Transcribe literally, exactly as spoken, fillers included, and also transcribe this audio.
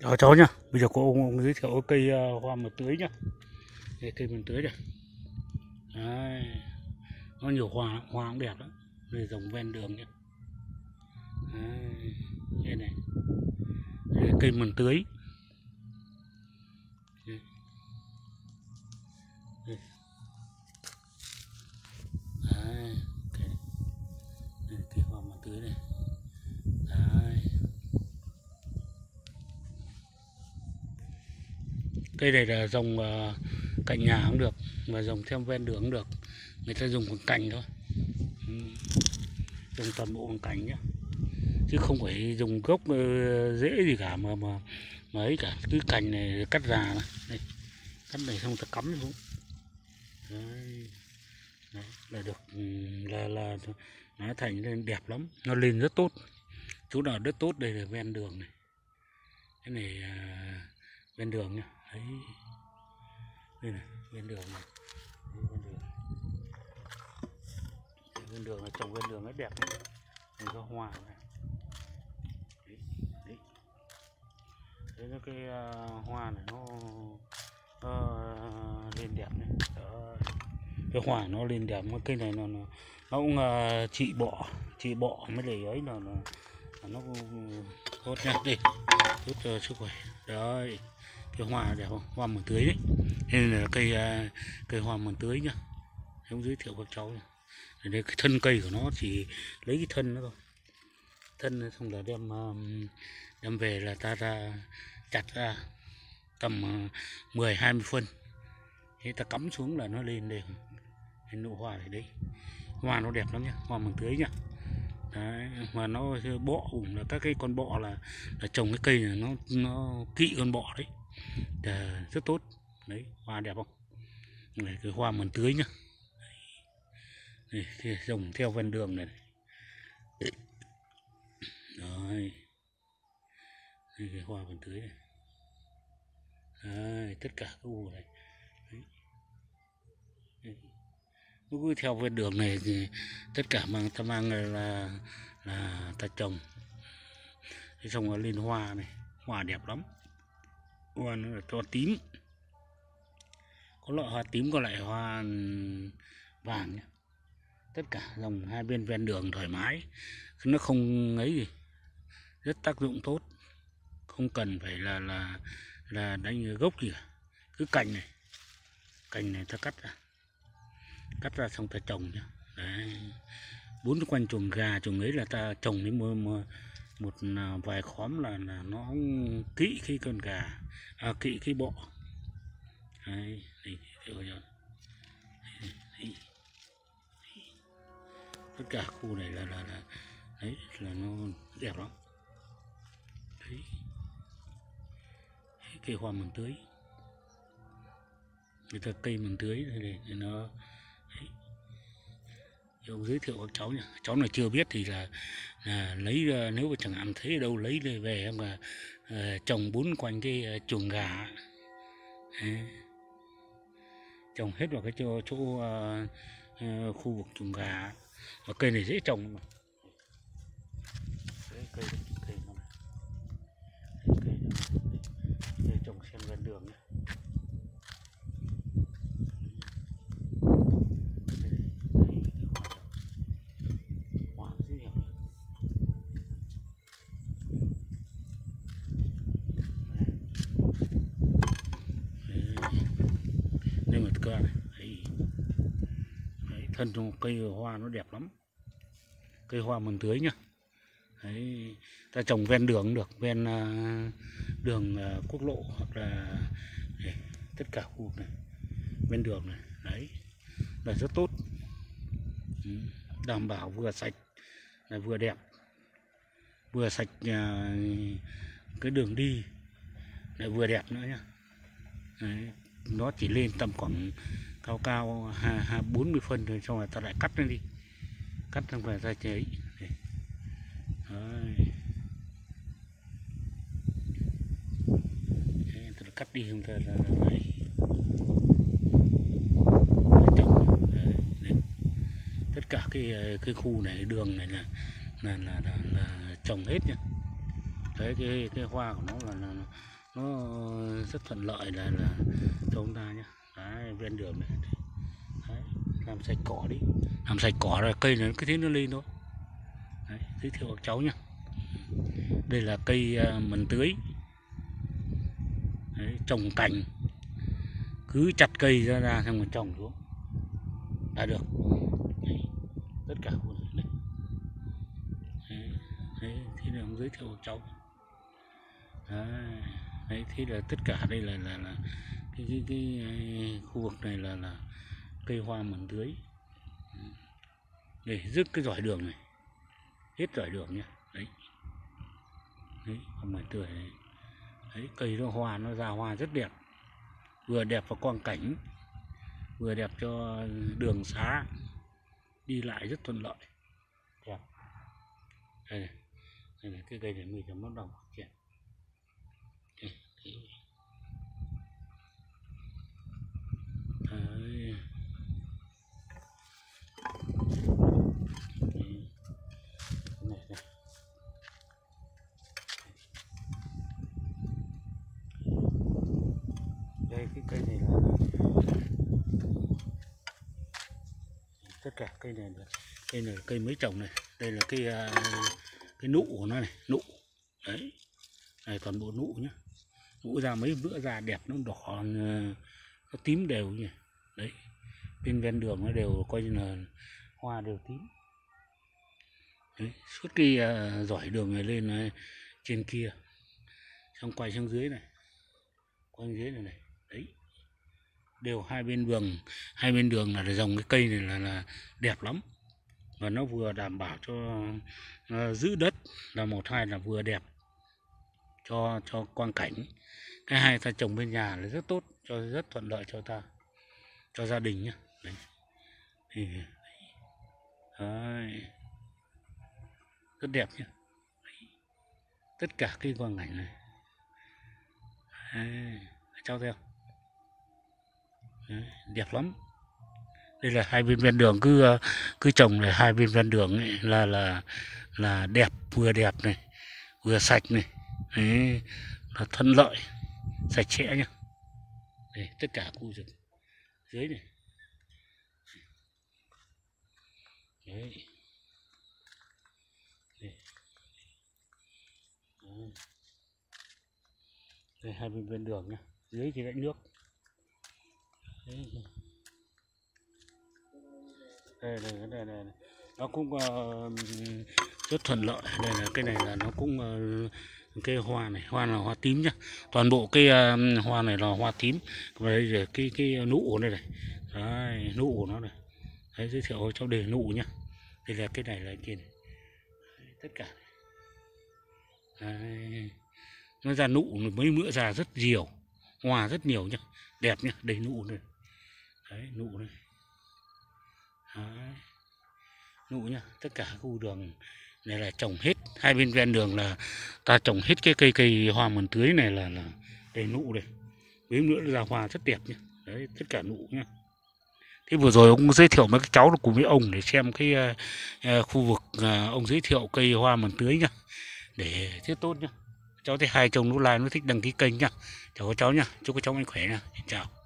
Chào cháu nhá. Bây giờ cô ông, ông giới thiệu cây uh, hoa mật tưới nhá. Đây, cây mật tưới này. Đấy. Nó nhiều hoa, hoa cũng đẹp lắm. Đây dòng ven đường nhá. Đấy. Đây này. Đây là cây mật tưới. Đây. Đây. Đấy. Cây, đây, cây hoa mật tưới này. Đấy. Cây này là dòng uh, cạnh nhà cũng được, và dòng theo ven đường cũng được. Người ta dùng bằng cành thôi, ừ. Dùng toàn bộ bằng cành nhá, chứ không phải dùng gốc uh, rễ gì cả mà mà mà ấy cả. Cứ cành này cắt già này, đây. Cắt này xong ta cắm xuống. Đấy. Đấy, là được, là là nó thành lên đẹp lắm, nó lên rất tốt. Chỗ nào đất tốt đây là ven đường này, cái này uh, ven đường nhá. Đấy. Đây này, ven đường này. Đây, ven đường. Đây, ven đường là trồng ven đường rất đẹp này. Đây có hoa này. Đấy, đấy. Đấy là cái uh, hoa này nó, nó uh, lên đẹp này. Đó. Cái hoa nó lên đẹp, cái cây này nó nó, nó cũng uh, trị bọ, trị bọ mới để ấy là nó nó cũng tốt nha. Đây, tốt cho sức khỏe. Đấy. Cái hoa đẹp không? Hoa mật tưới đấy. Đây là cây cây hoa mật tưới nhá. Em giới thiệu các cháu nhá. Đây cái thân cây của nó chỉ lấy cái thân nó thôi. Thân xong là đem đem về là ta ra chặt ra tầm mười hai mươi phân. Thế ta cắm xuống là nó lên đây. Cái nụ hoa này đấy. Hoa nó đẹp lắm nhá, hoa mật tưới nhá. Đấy, mà nó bọ ủng là các cái con bọ là, là trồng cái cây này nó nó kỵ con bọ đấy. À, rất tốt đấy, hoa đẹp không? Này, cái hoa mật tưới nhá. Đây, cái trồng theo ven đường này. Rồi, đây, cái hoa mật tưới này. Đấy, tất cả các u này. Đấy. Đấy. Cứ theo ven đường này thì tất cả mang ta mang là là, là ta trồng. Thế xong rồi lên hoa này, hoa đẹp lắm. Hoa nó là cho tím, có loại hoa tím, có loại hoa vàng nhé. Tất cả dòng hai bên ven đường thoải mái, nó không ấy gì, rất tác dụng tốt, không cần phải là là là đánh gốc gì cả. Cứ cành này, cành này ta cắt ra, cắt ra xong ta trồng nhá. Đấy, bốn quanh chuồng gà chuồng ấy là ta trồng đến một, một, một vài khóm là là nó kỵ cái con gà, à, kỵ cái bọ. Đấy, đây, đây, đây, đây. Tất cả khu này là là, là đấy là nó đẹp lắm. Đấy, cây hoa mật tưới, người ta cây mật tưới này để nó đấy. Ông giới thiệu các cháu nhỉ, cháu này chưa biết thì là, là lấy, nếu mà chẳng hạn thấy đâu lấy về em là uh, trồng bốn quanh cái uh, chuồng gà. Đấy. Trồng hết vào cái chỗ, chỗ uh, uh, khu vực chuồng gà. Và cây này dễ trồng mà. Đấy, cây, cây, nó này. Đấy, cây, cây trồng xem ven đường nhé. Đây một cơ này. Đấy. Đấy, thân trong cây hoa nó đẹp lắm, cây hoa mật tưới nhá. Đấy, ta trồng ven đường cũng được, ven uh, đường uh, quốc lộ hoặc là đây, tất cả khu này ven đường này. Đấy là rất tốt, ừ, đảm bảo vừa sạch là vừa đẹp, vừa sạch uh, cái đường đi lại vừa đẹp nữa nhá. Đấy, nó chỉ lên tầm khoảng cao cao hai bốn mươi phân rồi, xong rồi ta lại cắt nó đi, cắt xong rồi ta chế. Đấy. Đấy, ta cắt đi không ta là này. Tất cả cái cái khu này, đường này là là là, là, là trồng hết nhá. Đấy, cái cái hoa của nó là, là nó rất thuận lợi là là cho chúng ta nhé. Đấy, ven đường này. Đấy, làm sạch cỏ đi, làm sạch cỏ rồi cây này cứ thế nó lên thôi. Đấy, giới thiệu các cháu nhé. Đây là cây uh, mần tưới. Đấy, trồng cành, cứ chặt cây ra ra xong rồi trồng xuống đã được. Đấy, tất cả khu này này. Đấy, đấy, thì là giới thiệu các cháu. Đấy, đấy, thì là tất cả đây là là, là cái, cái, cái, cái khu vực này là là cây hoa mần tưới. Để rước cái giỏi đường này, hết giỏi đường nhá. Đấy, đấy, hoa mần tưới này. Đấy, cây nó hoa nó ra hoa rất đẹp, vừa đẹp vào quang cảnh, vừa đẹp cho đường xá đi lại rất thuận lợi. Đẹp. Đây này, đây này, cái cây này mình chấm bắt đầu phát triển. Đấy. Đấy. Này, này. Đây cái cây này là tất cả cây này là cây này là cây mới trồng này. Đây là cái cái nụ của nó này, nụ. Đấy, này toàn bộ nụ nhá, nụ ra mấy bữa ra đẹp, nó đỏ, nó tím đều nhỉ. Đấy, bên ven đường nó đều coi như là hoa đều tím. Đấy, suốt cái uh, giỏi đường này lên uh, trên kia, xong quay sang dưới này, quay dưới này này. Đấy, đều hai bên đường, hai bên đường là dòng cái cây này là, là đẹp lắm, và nó vừa đảm bảo cho uh, giữ đất, là một hai là vừa đẹp cho cho quang cảnh. Cái hai ta trồng bên nhà là rất tốt, cho rất thuận lợi cho ta, cho gia đình nhá. Đấy. Thì, đấy, rất đẹp nhá. Đấy. Tất cả cái quang cảnh này. Đấy. Cháu theo. Đấy. Đẹp lắm. Đây là hai bên ven đường, cứ cứ trồng này, hai bên ven đường ấy là là là đẹp, vừa đẹp này, vừa sạch này. Đấy, là thuận lợi, sạch sẽ nhá. Đây, tất cả khu rừng dưới này. Đấy. Đây. Đấy. Đây, hai bên ven đường nhá, dưới thì rãnh nước. Đấy. Đây, đây, đây, đây, đây. Nó cũng uh, rất thuận lợi. Đây là cái này là nó cũng uh, cái hoa này, hoa là hoa tím nhá, toàn bộ cái uh, hoa này là hoa tím. Và đây là cái cái nụ của đây này, đấy, nụ của nó này. Đấy, giới thiệu cháu để nụ nhá. Đây là cái này là kia này. Đấy, tất cả này. Đấy, nó ra nụ mấy bữa ra rất nhiều, hoa rất nhiều nhá, đẹp nhá, đầy nụ này. Đấy, nụ này. Đấy, nụ nhá, tất cả khu đường này là trồng hết, hai bên ven đường là ta trồng hết cái cây cây hoa mần tưới này là là đầy nụ này, mấy nữa ra hoa rất đẹp nhá. Đấy, tất cả nụ nhá. Thế vừa rồi ông giới thiệu mấy cái cháu cùng với ông để xem cái uh, khu vực uh, ông giới thiệu cây hoa mần tưới nhá, để thiết tốt nhá. Cháu thấy hai chồng nó like nó thích đăng ký kênh nhá. Chào các cháu nhá, chúc các cháu mạnh khỏe nhá. Chào.